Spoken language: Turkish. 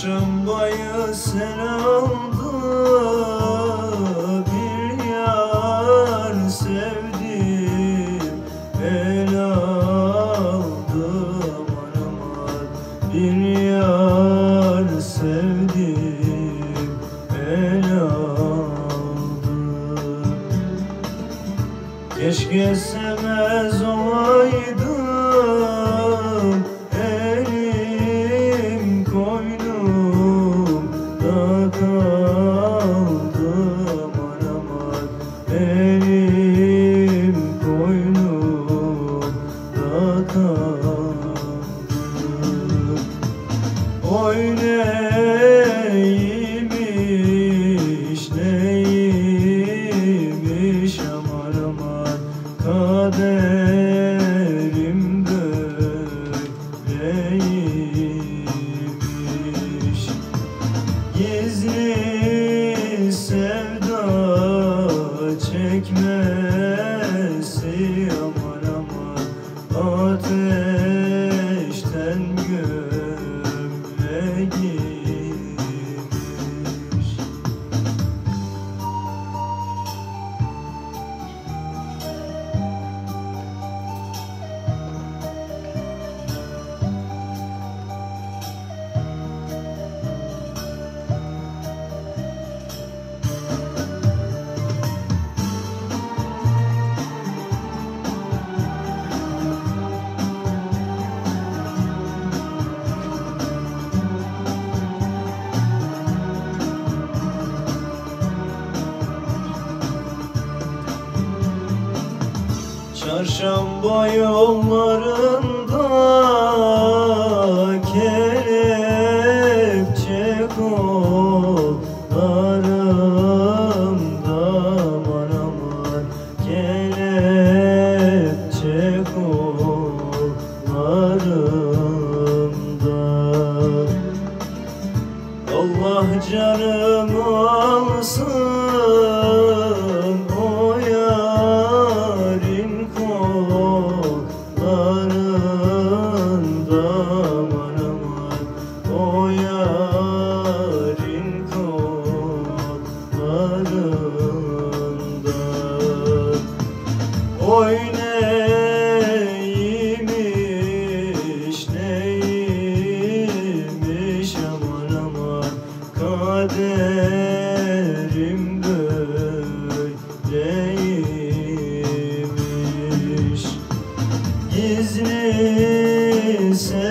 Çarşambayı sel aldı, bir yar sevdim, el aldı aman aman. Bir yar sevdim, el aldı. Keşke sevmez olaydım, elim koynumda kaldı aman aman. Elim koynumda kaldı. Oy neymiş neymiş aman aman, kaderim böyleymiş. Gizli sevda çekmesi aman aman, ateşten gömleğiymiş. Çarşamba yollarında kelepçe kollarımda aman aman, kelepçe kollarımda. Allah canımı alsın o yarin kollarında aman aman, o yarin kollarında. Oy neymiş neymiş aman aman, kaderim böyleymiş. Gizli